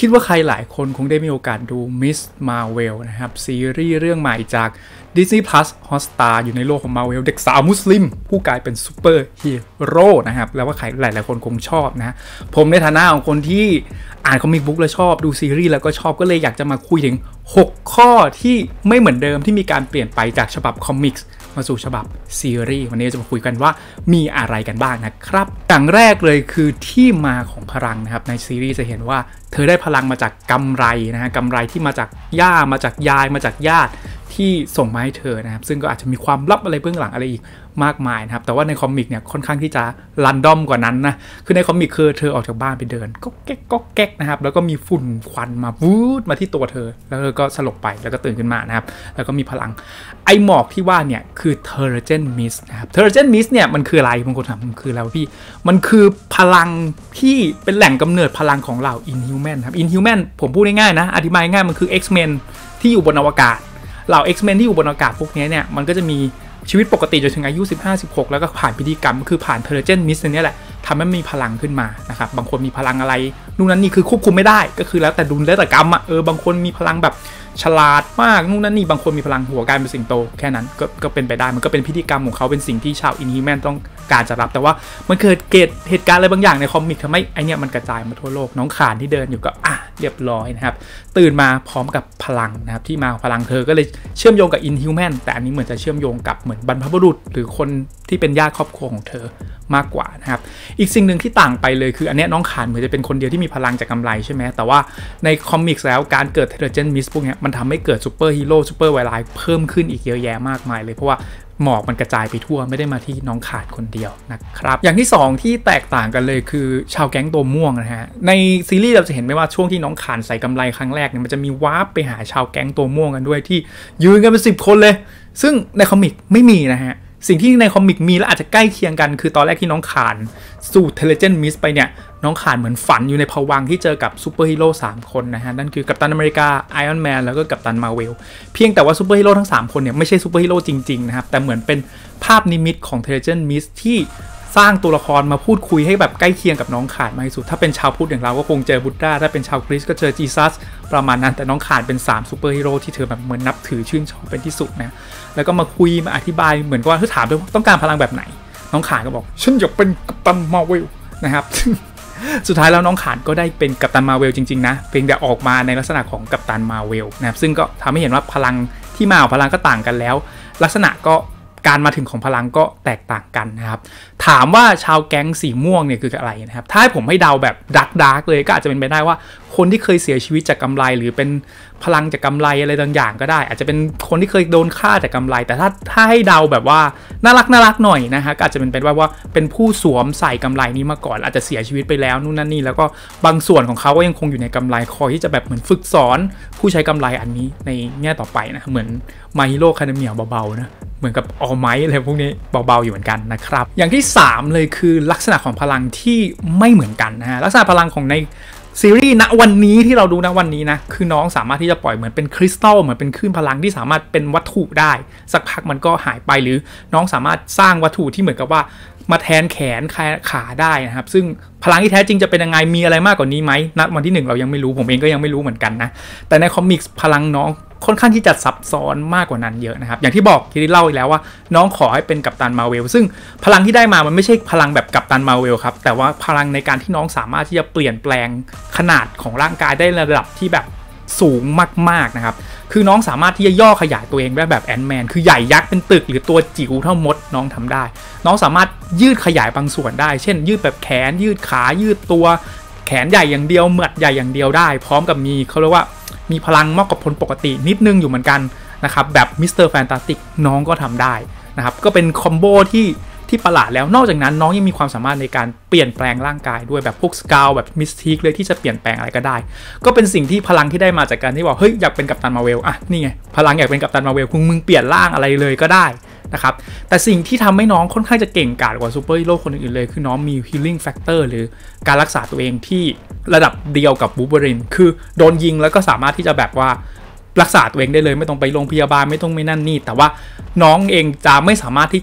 คิดว่าใครหลายคนคงได้มีโอกาสดูมิสมาเวลนะครับซีรีส์เรื่องใหม่จาก Disney Plus Hotstar อยู่ในโลกของ Marvel เด็กสาวมุสลิมผู้กลายเป็นซูเปอร์ฮีโร่นะครับแล้วว่าใครหลายๆคนคงชอบนะผมในฐานะของคนที่อ่านคอมิกบุ๊กแล้วชอบดูซีรีส์แล้วก็ชอบก็เลยอยากจะมาคุยถึง6ข้อที่ไม่เหมือนเดิมที่มีการเปลี่ยนไปจากฉบับคอมิกส์มาสู่ฉบับซีรีส์วันนี้จะมาคุยกันว่ามีอะไรกันบ้างนะครับอย่างแรกเลยคือที่มาของพลังนะครับในซีรีส์จะเห็นว่าเธอได้พลังมาจากกำไรนะฮะกำไรที่มาจากย่ามาจากยายมาจากญาติที่ส่งมาให้เธอนะครับซึ่งก็อาจจะมีความลับอะไรเบื้องหลังอะไรอีกมากมายนะครับแต่ว่าในคอมิกเนี่ยค่อนข้างที่จะรันดอมกว่านั้นนะคือในคอมิกคือเธอออกจากบ้านไปเดินก็แก๊กนะครับแล้วก็มีฝุ่นควันมาวูดมาที่ตัวเธอแล้วเธอก็สลบไปแล้วก็ตื่นขึ้นมานะครับแล้วก็มีพลังไอหมอกที่ว่าเนี่ยคือเทอร์เจนมิสนะครับเทอร์เจนมิสเนี่ยมันคืออะไรบางคนถามมันคืออะไรพี่มันคือพลังที่เป็นแหล่งกำเนิดพลังของเหล่า Inhuman ครับ Inhuman ผมพูดง่ายๆนะอธิบายง่ายมันคือ X-Men ที่อยู่บนอวกาศเหล่า X-Men ที่อยู่บนอากาศพวกนี้เนี่ยมันก็จะมีชีวิตปกติจนถึงอายุ 15-16 แล้วก็ผ่านพิธีกรรมคือผ่านเทอร์เจนมิสนี่แหละทำให้มีพลังขึ้นมานะครับบางคนมีพลังอะไรนู่นนั่นนี่คือควบคุมไม่ได้ก็คือแล้วแต่ดุลแล้วแต่กรรมอ่ะบางคนมีพลังแบบฉลาดมากนู่นนั่นนี่บางคนมีพลังหัวกลายเป็นสิงโตแค่นั้นก็เป็นไปได้มันก็เป็นพิธีกรรมของเขาเป็นสิ่งที่ชาวอินฮิวแมนต้องการจะรับแต่ว่ามันเกิดเหตุการณ์อะไรบางอย่างในคอมิกทำให้ไอเนี้ยมันกระจายมาทั่วโลกน้องขานที่เดินอยู่ก็เรียบร้อยนะครับตื่นมาพร้อมกับพลังนะครับที่มาพลังเธอก็เลยเชื่อมโยงกับอินฮิวแมนแต่อันนี้เหมือนจะเชื่อมโยงกับเหมือนบรรพบุรุษหรือคนที่เป็นญาติครอบครัวของเธอมากกว่านะครับอีกสิ่งหนึ่งที่ต่างไปเลยคืออันนี้น้องขานเหมือนจะเป็นคนเดียวที่มีพลังจากกำไรใช่ไหมแต่ว่าในคอมิกส์แล้วการเกิดเทอร์เจนมิสพวกนี้มันทำให้เกิดซูเปอร์ฮีโร่ซูเปอร์ไวไลท์เพิ่มขึ้นอีกเยอะแยะมากมายเลยเพราะว่าหมอกมันกระจายไปทั่วไม่ได้มาที่น้องขานคนเดียวนะครับอย่างที่2ที่แตกต่างกันเลยคือชาวแก๊งตัวม่วงนะฮะในซีรีส์เราจะเห็นไหมว่าช่วงที่น้องขานใส่กำไรครั้งแรกเนี่ยมันจะมีวาร์ปไปหาชาวแก๊งตัวม่วงกันด้วยที่ยืนกันเป็น10 คนเลยซึ่งในคอมิกไม่มีนะฮะสิ่งที่ในคอมิกมีและอาจจะใกล้เคียงกันคือตอนแรกที่น้องขานสู่เทเลเจนมิสไปเนี่ยน้องขานเหมือนฝันอยู่ในภวังค์ที่เจอกับซูเปอร์ฮีโร่3คนนะฮะนั่นคือกัปตันอเมริกาไอรอนแมนแล้วก็กัปตันมาร์เวลเพียงแต่ว่าซูเปอร์ฮีโร่ทั้ง3คนเนี่ยไม่ใช่ซูเปอร์ฮีโร่จริงๆนะครับแต่เหมือนเป็นภาพนิมิตของเทเลเจนมิสที่สร้างตัวละครมาพูดคุยให้แบบใกล้เคียงกับน้องขานมากที่สุดถ้าเป็นชาวพุทธอย่างเราก็คงเจอบุตตาถ้าเป็นชาวคริสต์ก็เจอจีซัสประมาณนั้นแต่น้องขานเป็น3ซูเปอร์ฮีโร่ที่เธอแบบเหมือนนับถือชื่นชอบเป็นที่สุดนะแล้วก็มาคุยมาอธิบายเหมือนกับว่าถ้าถามด้วยต้องการพลังแบบไหนน้องขานก็บอกฉันอยากเป็นกัปตันมาร์เวลนะครับสุดท้ายแล้วน้องขานก็ได้เป็นกัปตันมาร์เวลจริงๆนะเพียงแต่ออกมาในลักษณะของกัปตันมาร์เวลนะครับซึ่งก็ทำให้เห็นว่าพลังที่มาของพลังก็ต่างกันแล้วลักษณะก็การมาถึงของพลังก็แตกต่างกันนะครับถามว่าชาวแก๊งสีม่วงเนี่ยคืออะไรนะครับถ้าให้ผมให้เดาแบบดาร์กเลยก็อาจจะเป็นไปได้ว่าคนที่เคยเสียชีวิตจากกำไรหรือเป็นพลังจากกำไรอะไรบางอย่างก็ได้อาจจะเป็นคนที่เคยโดนฆ่าจากกำไรแต่ถ้าให้เดาแบบว่าน่ารักหน่อยนะฮะก็อาจจะเป็นไปว่าเป็นผู้สวมใส่กำไรนี้มาก่อนอาจจะเสียชีวิตไปแล้วนู่นนั่นนี่แล้วก็บางส่วนของเขาก็ยังคงอยู่ในกำไรคอยที่จะแบบเหมือนฝึกสอนผู้ใช้กำไรอันนี้ในแง่ต่อไปนะเหมือนMy Hero AcademiaเบาๆนะเหมือนกับAll Mightอะไรพวกนี้เบาๆอยู่เหมือนกันนะครับอย่างที่3เลยคือลักษณะของพลังที่ไม่เหมือนกันนะฮะลักษณะพลังของในซีรีส์ณวันนี้ที่เราดูณวันนี้นะคือน้องสามารถที่จะปล่อยเหมือนเป็นคริสตัลเหมือนเป็นคลื่นพลังที่สามารถเป็นวัตถุได้สักพักมันก็หายไปหรือน้องสามารถสร้างวัตถุที่เหมือนกับว่ามาแทนแขนขาได้นะครับซึ่งพลังที่แท้จริงจะเป็นยังไงมีอะไรมากกว่านี้ไหมณวันที่1เรายังไม่รู้ผมเองก็ยังไม่รู้เหมือนกันนะแต่ในคอมิกส์พลังน้องค่อนข้างที่จะซับซ้อนมากกว่านั้นเยอะนะครับอย่างที่บอกที่เล่าอีกแล้วว่าน้องขอให้เป็นกัปตันมาร์เวลซึ่งพลังที่ได้มามันไม่ใช่พลังแบบกัปตันมาร์เวลครับแต่ว่าพลังในการที่น้องสามารถที่จะเปลี่ยนแปลงขนาดของร่างกายได้ระดับที่แบบสูงมากๆนะครับคือน้องสามารถที่จะย่อขยายตัวเองได้แบบแอนด์แมนคือใหญ่ยักษ์เป็นตึกหรือตัวจิ๋วเท่ามดน้องทำได้น้องสามารถยืดขยายบางส่วนได้เช่นยืดแบบแขนยืดขายืดตัวแขนใหญ่อย่างเดียวเหมือดใหญ่อย่างเดียวได้พร้อมกับมีเขาเรียกว่ามีพลังมากกว่าคนปกตินิดนึงอยู่เหมือนกันนะครับแบบมิสเตอร์แฟนตาสติกน้องก็ทำได้นะครับก็เป็นคอมโบที่ประหลาดแล้วนอกจากนั้นน้องยังมีความสามารถในการเปลี่ยนแปลงร่างกายด้วยแบบพวกสกาวแบบมิสทีคเลยที่จะเปลี่ยนแปลงอะไรก็ได้ก็เป็นสิ่งที่พลังที่ได้มาจากการที่บอกเฮ้ยอยากเป็นกัปตันมาร์เวลนี่ไงพลังอยากเป็นกัปตันมาร์เวลมึงเปลี่ยนร่างอะไรเลยก็ได้นะครับแต่สิ่งที่ทำให้น้องค่อนข้างจะเก่งกาจกว่าซูเปอร์ฮีโร่คนอื่นๆเลยคือน้องมี healing factor หรือการรักษาตัวเองที่ระดับเดียวกับวูล์ฟเวอรีนคือโดนยิงแล้วก็สามารถที่จะแบบว่ารักษาตัวเองได้เลยไม่ต้องไปโรงพยาบาลไม่ต้องไม่นั่นนี่แต่ว่าน้องเองจะไม่สามารถที่จะ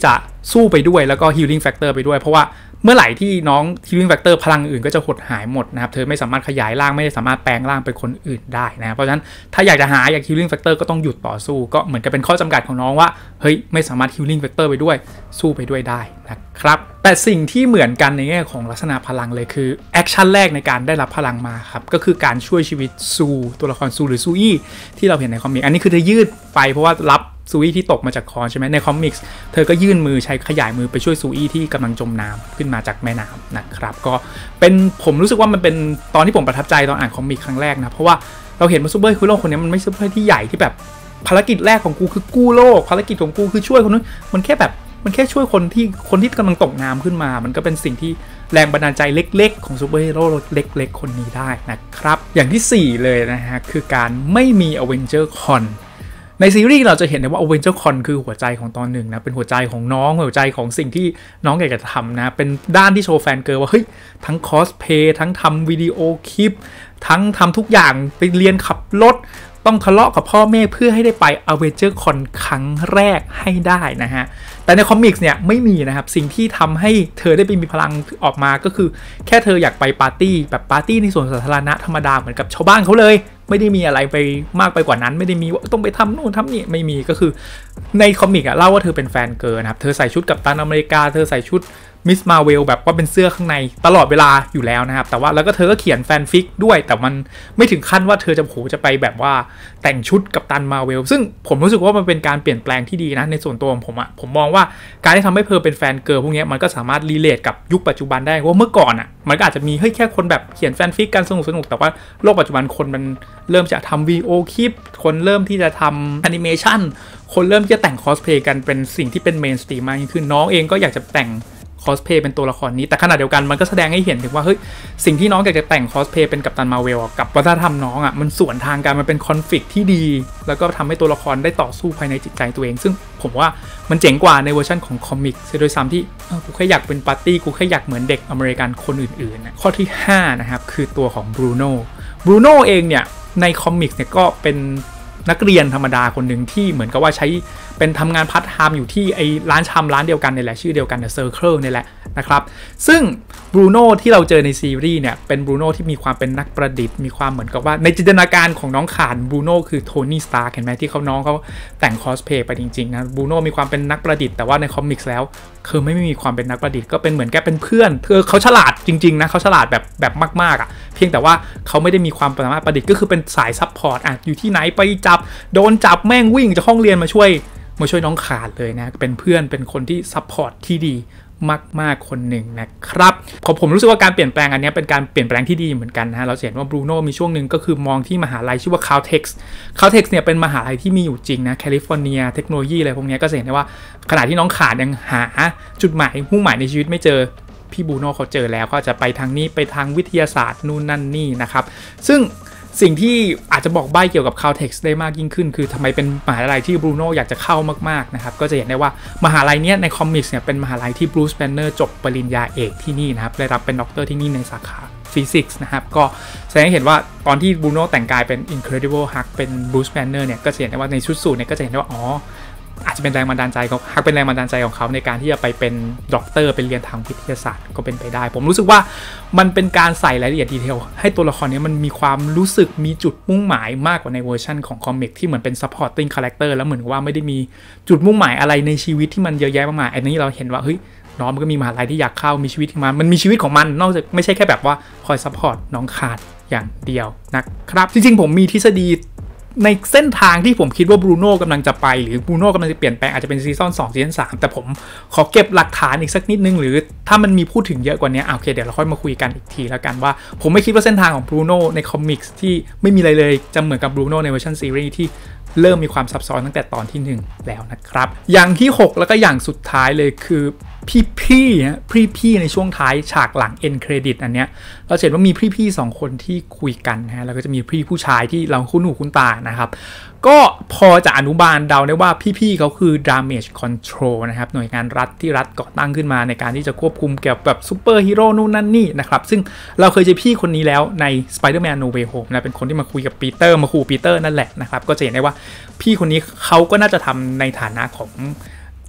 สู้ไปด้วยแล้วก็ healing factor ไปด้วยเพราะว่าเมื่อไหร่ที่น้อง healing factor พลังอื่นก็จะหดหายหมดนะครับเธอไม่สามารถขยายร่างไม่สามารถแปลงร่างเป็นคนอื่นได้นะเพราะฉะนั้นถ้าอยากจะหาอยาก healing factor ก็ต้องหยุดต่อสู้ก็เหมือนกับเป็นข้อจำกัดของน้องว่าเฮ้ยไม่สามารถ healing factor ไปด้วยสู้ไปด้วยได้นะครับแต่สิ่งที่เหมือนกันในแง่ของลักษณะพลังเลยคือแอคชั่นแรกในการได้รับพลังมาครับก็คือการช่วยชีวิตซูตัวละครซูหรือซูอี้ที่เราเห็นในคอมิกอันนี้คือเธอยืดไปเพราะว่ารับซูอี้ที่ตกมาจากคอใช่ไหมในคอมิกส์เธอก็ยื่นมือใช้ขยายมือไปช่วยซูอี้ที่กำลังจมน้ำขึ้นมาจากแม่น้ำนะครับก็เป็นผมรู้สึกว่ามันเป็นตอนที่ผมประทับใจตอนอ่านคอมิกครั้งแรกนะเพราะว่าเราเห็นว่าซูเปอร์ฮีโร่คนนี้มันไม่ใช่ซูเปอร์ที่ใหญ่ที่แบบภารกิจแรกของกูคือกู้โลกภารกิจของกูคือช่วยคนนู้นมันแค่ช่วยคนที่กำลังตกน้ำขึ้นมามันก็เป็นสิ่งที่แรงบันดาลใจเล็กๆของซูเปอร์ฮีโร่เล็กๆคนนี้ได้นะครับอย่างที่4เลยนะฮะคือการไม่มี Avenger Conในซีรีส์เราจะเห็นได้ว่า Avenger Con คือหัวใจของตอนหนึ่งนะเป็นหัวใจของน้องหัวใจของสิ่งที่น้องอยากจะทำนะเป็นด้านที่โชว์แฟนเกิร์ลว่าเฮ้ยทั้งคอสเพย์ทั้งทำวิดีโอคลิปทั้งทำทุกอย่างไปเรียนขับรถต้องทะเลาะกับพ่อแม่เพื่อให้ได้ไป Avenger Con ครั้งแรกให้ได้นะฮะแต่ในคอมิกส์เนี่ยไม่มีนะครับสิ่งที่ทำให้เธอได้ไปมีพลังออกมาก็คือแค่เธออยากไปปาร์ตี้แบบปาร์ตี้ในสวนสาธารณะธรรมดาเหมือนกับชาวบ้านเขาเลยไม่ได้มีอะไรไปมากไปกว่านั้นไม่ได้มีว่าต้องไปทำนู่นทำนี่ไม่มีก็คือในคอมิกเล่าว่าเธอเป็นแฟนเกิร์ลนะครับเธอใส่ชุดกัปตันอเมริกาเธอใส่ชุดมิสมาเวลแบบว่าเป็นเสื้อข้างในตลอดเวลาอยู่แล้วนะครับแต่ว่าแล้วก็เธอก็เขียนแฟนฟิกด้วยแต่มันไม่ถึงขั้นว่าเธอจะไปแบบว่าแต่งชุดกัปตันมาเวลซึ่งผมรู้สึกว่ามันเป็นการเปลี่ยนแปลงที่ดีนะในส่วนตัวของผมมองว่าการที่ทำให้เธอเป็นแฟนเกิร์ลพวกนี้มันก็สามารถรีเลทกับยุคปัจจุบันได้เพราะเมื่อก่อนมันก็อาจจะมีแค่คนแบบเขียนแฟนฟิกกันสนุกแต่ว่าโลกปัจจุบันคนมันเริ่มจะทำวีดีโอคลิปคนเริ่มที่จะทำแอนิเมชันคนเริ่มที่จะแต่งคอสเพลย์กันเป็นสิ่งที่เป็นเมนสตรีมมากยิ่งขึ้นน้องเองก็อยากจะแต่งคอสเพย์เป็นตัวละครนี้แต่ขณะเดียวกันมันก็แสดงให้เห็นถึงว่าเฮ้ยสิ่งที่น้องอยากจะแต่งคอสเพย์เป็นกัปตันมาเวลกับวัฒนธรรมน้องมันสวนทางกันมันเป็นคอนฟลิกต์ที่ดีแล้วก็ทำให้ตัวละครได้ต่อสู้ภายในจิตใจตัวเองซึ่งผมว่ามันเจ๋งกว่าในเวอร์ชันของคอมิกเสียโดยซ้ำที่กูแค่อยากเป็นปาร์ตี้กูแค่อยากเหมือนเด็กอเมริกันคนอื่นๆนะข้อที่5นะครับคือตัวของบรูโน่เองเนี่ยในคอมิกเนี่ยก็เป็นนักเรียนธรรมดาคนหนึ่งที่เหมือนกับว่าใช้เป็นทำงานพาร์ทไทม์อยู่ที่ไอ้ร้านชำร้านเดียวกันนี่แหละชื่อเดียวกันThe Circle นี่แหละนะครับซึ่งบรูโน่ที่เราเจอในซีรีส์เนี่ยเป็นบรูโน่ที่มีความเป็นนักประดิษฐ์มีความเหมือนกับว่าในจินตนาการของน้องขานบรูโน่คือโทนี่สตาร์เห็นไหมที่น้องเขาแต่งคอสเพย์ไปจริงๆนะบรูโน่มีความเป็นนักประดิษฐ์แต่ว่าในคอมิกส์แล้วคือไม่มีความเป็นนักประดิษฐ์ก็เป็นเหมือนแค่เป็นเพื่อนเขาฉลาดจริงๆนะเขาฉลาดแบบมากๆเพียงแต่ว่าเขาไม่ได้มีความสามารถประดิษฐ์ก็คือเป็นสายซัพพอร์ตอยู่ที่ไหนไปโดนจับแม่งวิ่งจากห้องเรียนมาช่วยน้องขาดเลยนะเป็นเพื่อนเป็นคนที่ซัพพอร์ตที่ดีมากๆคนหนึ่งนะครับผมรู้สึกว่าการเปลี่ยนแปลงอันนี้เป็นการเปลี่ยนแปลงที่ดีเหมือนกันนะเราเห็นว่าบรูโน่มีช่วงหนึ่งก็คือมองที่มหาลัยชื่อว่า Caltech เนี่ยเป็นมหาลัยที่มีอยู่จริงนะแคลิฟอร์เนียเทคโนโลยีอะไรพวกนี้ก็เห็นได้ว่าขณะที่น้องขาดยังหาจุดหมายมุ่งหมายในชีวิตไม่เจอพี่บรูโน่เขาเจอแล้วก็จะไปทางนี้ไปทางวิทยาศาสตร์นู่นนั่นนี่นะครับซึ่งสิ่งที่อาจจะบอกใบ้เกี่ยวกับ Caltech ได้มากยิ่งขึ้นคือทำไมเป็นมหาลัยที่บรูโน่อยากจะเข้ามากๆนะครับก็จะเห็นได้ว่ามหาลัยนี้ในคอมิกส์เนี่ยเป็นมหาลัยที่บรูซ แบนเนอร์จบปริญญาเอกที่นี่นะครับได้รับเป็นด็อกเตอร์ที่นี่ในสาขาฟิสิกส์นะครับก็แสดงให้เห็นว่าตอนที่บรูโน่แต่งกายเป็น Incredible Hulk เป็นบรูซ แบนเนอร์เนี่ยก็จะเห็นได้ว่าในชุดสูทเนี่ยก็จะเห็นได้ว่าอาจจะเป็นแรงบันดาลใจของฮักเป็นแรงบันดาลใจของเขาในการที่จะไปเป็นด็อกเตอร์เป็นเรียนทางวิทยาศาสตร์ก็เป็นไปได้ผมรู้สึกว่ามันเป็นการใส่รายละเอียดดีเทลให้ตัวละครนี้มันมีความรู้สึกมีจุดมุ่งหมายมากกว่าในเวอร์ชันของคอมิกที่เหมือนเป็น supporting character แล้วเหมือนว่าไม่ได้มีจุดมุ่งหมายอะไรในชีวิตที่มันเยอะแยะมากมายอันนี้เราเห็นว่าเฮ้ยน้องมันก็มีมหาลัยที่อยากเข้ามีชีวิตของมันมีชีวิตของมันนอกจากไม่ใช่แค่แบบว่าคอย support น้องขาดอย่างเดียวนะครับจริงๆผมมีทฤษฎีในเส้นทางที่ผมคิดว่าบรูโน่กำลังจะไปหรือบรูโน่กำลังจะเปลี่ยนแปลงอาจจะเป็นซีซั่น2ซีซั่น3แต่ผมขอเก็บหลักฐานอีกสักนิดนึงหรือถ้ามันมีพูดถึงเยอะกว่านี้โอเคเดี๋ยวเราค่อยมาคุยกันอีกทีแล้วกันว่าผมไม่คิดว่าเส้นทางของบรูโน่ในคอมิกส์ที่ไม่มีอะไรเลยจะเหมือนกับบรูโน่ในเวอร์ชันซีรีส์ที่เริ่มมีความซับซ้อนตั้งแต่ตอนที่1แล้วนะครับอย่างที่6แล้วก็อย่างสุดท้ายเลยคือพี่ในช่วงท้ายฉากหลังเอ็นเครดิตอันเนี้ยเราเห็นว่ามีพี่2คนที่คุยกันนะแล้วก็จะมีพี่ผู้ชายที่เราคุ้นหูคุ้นตานะครับก็พอจะอนุบาลเดาได้ว่าพี่เขาคือ Damage Control นะครับหน่วยงานรัฐที่รัฐก่อตั้งขึ้นมาในการที่จะควบคุมเกี่ยวกับซูเปอร์ฮีโร่นู่นนั่นนี่นะครับซึ่งเราเคยเจอพี่คนนี้แล้วใน Spider-Man No Way Home นะเป็นคนที่มาคุยกับปีเตอร์มาขู่ปีเตอร์นั่นแหละนะครับก็จะเห็นได้ว่าพี่คนนี้เขาก็น่าจะทำในฐานะของ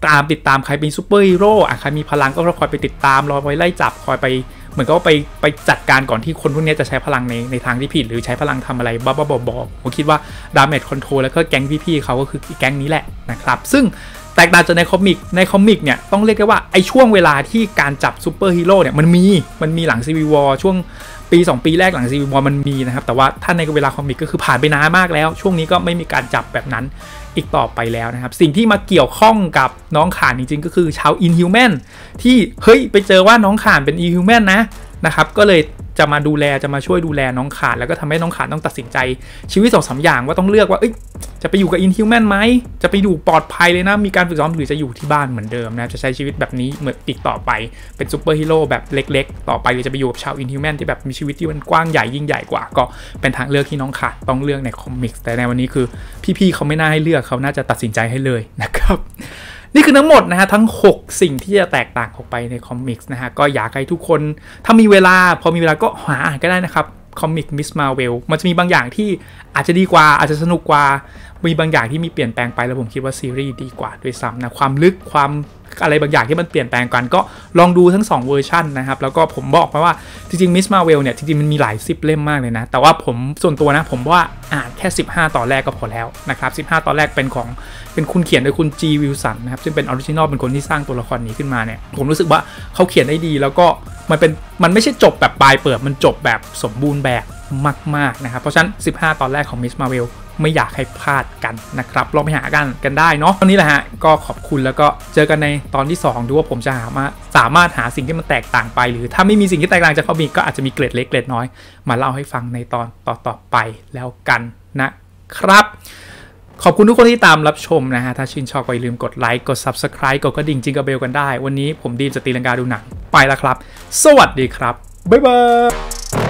ติดตามใครเป็นซูเปอร์ฮีโร่ใครมีพลังก็คอยไปติดตามรอไปไล่จับคอยไปเหมือนก็ไปจัดการก่อนที่คนพวกนี้จะใช้พลังในทางที่ผิดหรือใช้พลังทำอะไรบ้าๆบอๆผมคิดว่า Damage Control แล้วก็แก๊งพี่ๆเขาก็คือแก๊งนี้แหละนะครับซึ่งแตกต่างจากในคอมิกเนี่ยต้องเรียกได้ว่าไอช่วงเวลาที่การจับซูเปอร์ฮีโร่เนี่ยมันมีหลัง Civil War ช่วงปี2 ปีแรกหลัง Civil War มันมีนะครับแต่ว่าถ้าในเวลาคอมิกก็คือผ่านไปนานมากแล้วช่วงนี้ก็ไม่มีการจับแบบนั้นอีกต่อไปแล้วนะครับสิ่งที่มาเกี่ยวข้องกับน้องข่านจริงๆก็คือชาว Inhuman ที่เฮ้ยไปเจอว่าน้องข่านเป็น Inhuman นะครับก็เลยจะมาช่วยดูแลน้องข่านแล้วก็ทำให้น้องข่านต้องตัดสินใจชีวิต2-3 อย่างว่าต้องเลือกว่าจะไปอยู่กับ Inhuman ไหมจะไปอยู่ปลอดภัยเลยนะมีการฝึกซ้อมหรือจะอยู่ที่บ้านเหมือนเดิมนะจะใช้ชีวิตแบบนี้เหมือนอีกต่อไปเป็นซูเปอร์ฮีโร่แบบเล็กๆต่อไปหรือจะไปอยู่กับชาว Inhuman ที่แบบมีชีวิตที่มันกว้างใหญ่ยิ่งใหญ่กว่าก็เป็นทางเลือกที่น้องข่านต้องเลือกในคอมิกส์แต่ในวันนี้คือพี่ๆเขาไม่น่าให้เลือกเขาน่าจะตัดสินใจให้เลยนะครับนี่คือทั้งหมดนะฮะทั้ง6สิ่งที่จะแตกต่างออกไปในคอมิกส์นะฮะก็อยากให้ทุกคนถ้ามีเวลาพอมีเวลาก็หาอ่านก็ได้นะครับคอมิกมิสมาเวลมันจะมีบางอย่างที่อาจจะดีกว่าอาจจะสนุกกว่ามีบางอย่างที่มีเปลี่ยนแปลงไปแล้วผมคิดว่าซีรีส์ดีกว่าด้วยซ้ำนะความลึกความอะไรบางอย่างที่มันเปลี่ยนแปลงกันก็ลองดูทั้ง2เวอร์ชันนะครับแล้วก็ผมบอกไปว่าจริงๆมิสมาเวลเนี่ยจริงๆมันมีหลาย10 เล่มมากเลยนะแต่ว่าผมส่วนตัวนะผมว่าอ่านแค่15 ตอนแรกก็พอแล้วนะครับ15 ตอนแรกเป็นคุณเขียนโดยคุณ G. Wilson นะครับซึ่งเป็นออริจินอลเป็นคนที่สร้างตัวละครนี้ขึ้นมาเนี่ยผมรู้สึกว่าเขาเขียนได้ดีแล้วก็มันไม่ใช่จบแบบปลายเปิดมันจบแบบสมบูรณ์แบบมากๆนะครับเพราะฉะนั้น15 ตอนแรกของ Miss Marvel ไม่อยากให้พลาดกันนะครับลองไปหากันได้เนาะตอนนี้แหละฮะก็ขอบคุณแล้วก็เจอกันในตอนที่2ดูว่าผมจะสามารถหาสิ่งที่มันแตกต่างไปหรือถ้าไม่มีสิ่งที่แตกต่างจากคอมิกก็อาจจะมีเกร็ดเล็กเกร็ดน้อยมาเล่าให้ฟังในตอนต่อไปแล้วกันนะครับขอบคุณทุกคนที่ตามรับชมนะฮะถ้าชื่นชอบก็อย่าลืมกดไลค์กด Subscribe กดกระดิ่งจิงกระเบลกันได้วันนี้ผมดีมจะตีลังกาดูหนังไปแล้วครับสวัสดีครับบ๊ายบาย